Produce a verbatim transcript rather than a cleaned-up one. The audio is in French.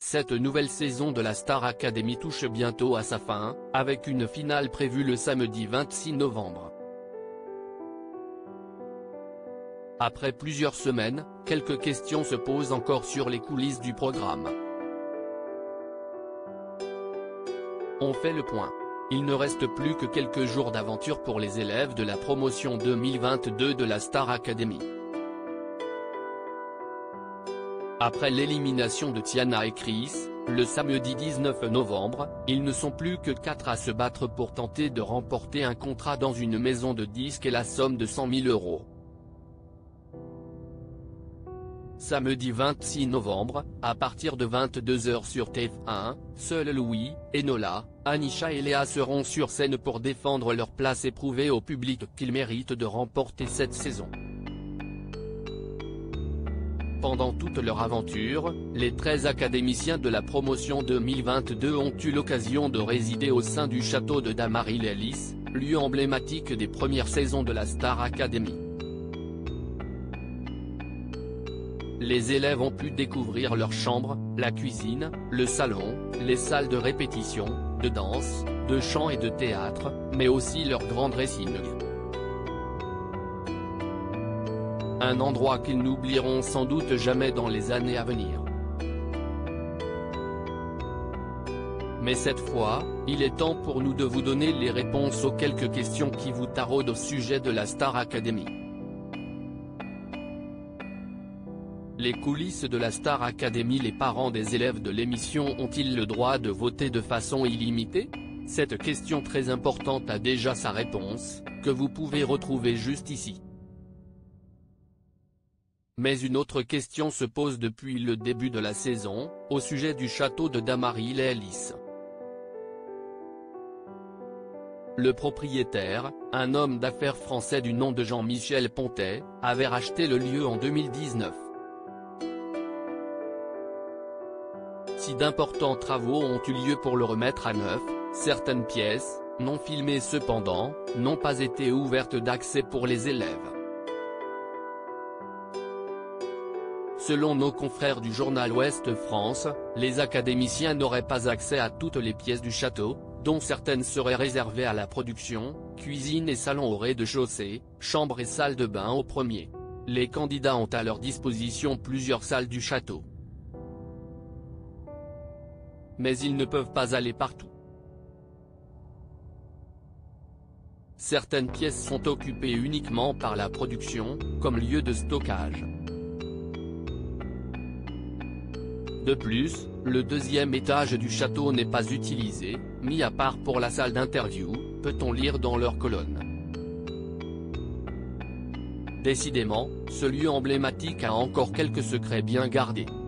Cette nouvelle saison de la Star Academy touche bientôt à sa fin, avec une finale prévue le samedi vingt-six novembre. Après plusieurs semaines, quelques questions se posent encore sur les coulisses du programme. On fait le point. Il ne reste plus que quelques jours d'aventure pour les élèves de la promotion deux mille vingt-deux de la Star Academy. Après l'élimination de Tiana et Chris, le samedi dix-neuf novembre, ils ne sont plus que quatre à se battre pour tenter de remporter un contrat dans une maison de disques et la somme de cent mille euros. Samedi vingt-six novembre, à partir de vingt-deux heures sur T F un, seuls Louis, Enola, Anisha et Léa seront sur scène pour défendre leur place et prouver au public qu'ils méritent de remporter cette saison. Pendant toute leur aventure, les treize académiciens de la promotion deux mille vingt-deux ont eu l'occasion de résider au sein du château de Dammaril-Ellis, lieu emblématique des premières saisons de la Star Academy. Les élèves ont pu découvrir leur chambre, la cuisine, le salon, les salles de répétition, de danse, de chant et de théâtre, mais aussi leur grand dressing. Un endroit qu'ils n'oublieront sans doute jamais dans les années à venir. Mais cette fois, il est temps pour nous de vous donner les réponses aux quelques questions qui vous taraudent au sujet de la Star Academy. Les coulisses de la Star Academy. Les parents des élèves de l'émission ont-ils le droit de voter de façon illimitée? Cette question très importante a déjà sa réponse, que vous pouvez retrouver juste ici. Mais une autre question se pose depuis le début de la saison, au sujet du château de Dammaril-Ellis. Le propriétaire, un homme d'affaires français du nom de Jean-Michel Pontet, avait racheté le lieu en deux mille dix-neuf. Si d'importants travaux ont eu lieu pour le remettre à neuf, certaines pièces, non filmées cependant, n'ont pas été ouvertes d'accès pour les élèves. Selon nos confrères du journal Ouest France, les académiciens n'auraient pas accès à toutes les pièces du château, dont certaines seraient réservées à la production, cuisine et salon au rez-de-chaussée, chambre et salle de bain au premier. Les candidats ont à leur disposition plusieurs salles du château. Mais ils ne peuvent pas aller partout. Certaines pièces sont occupées uniquement par la production, comme lieu de stockage. De plus, le deuxième étage du château n'est pas utilisé, mis à part pour la salle d'interview, peut-on lire dans leur colonne. Décidément, ce lieu emblématique a encore quelques secrets bien gardés.